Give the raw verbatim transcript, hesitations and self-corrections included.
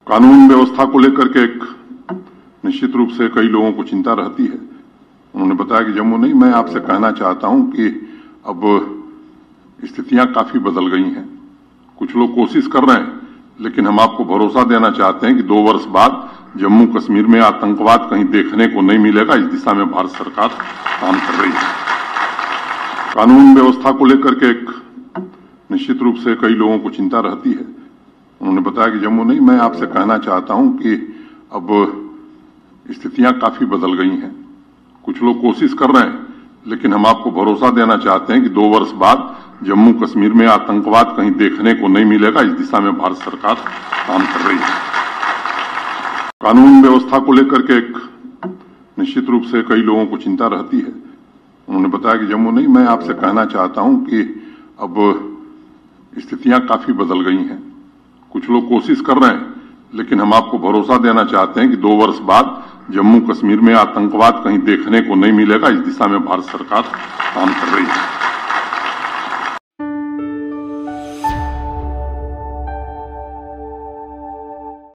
कानून व्यवस्था को लेकर के एक निश्चित रूप से कई लोगों को चिंता रहती है। उन्होंने बताया कि जम्मू नहीं, मैं आपसे कहना चाहता हूं कि अब स्थितियां काफी बदल गई हैं। कुछ लोग कोशिश कर रहे हैं, लेकिन हम आपको भरोसा देना चाहते हैं कि दो वर्ष बाद जम्मू कश्मीर में आतंकवाद कहीं देखने को नहीं मिलेगा। इस दिशा में भारत सरकार काम कर रही है। कानून व्यवस्था को लेकर के एक निश्चित रूप से कई लोगों को चिंता रहती है। उन्होंने बताया कि जम्मू नहीं, मैं आपसे कहना चाहता हूं कि अब स्थितियां काफी बदल गई हैं। कुछ लोग कोशिश कर रहे हैं, लेकिन हम आपको भरोसा देना चाहते हैं कि दो वर्ष बाद जम्मू कश्मीर में आतंकवाद कहीं देखने को नहीं मिलेगा। इस दिशा में भारत सरकार काम कर रही है। कानून व्यवस्था को लेकर के एक निश्चित रूप से कई लोगों को चिंता रहती है। उन्होंने बताया कि जम्मू नहीं, मैं आपसे कहना चाहता हूं कि अब स्थितियां काफी बदल गई हैं। कुछ लोग कोशिश कर रहे हैं, लेकिन हम आपको भरोसा देना चाहते हैं कि दो वर्ष बाद जम्मू कश्मीर में आतंकवाद कहीं देखने को नहीं मिलेगा। इस दिशा में भारत सरकार काम कर रही है।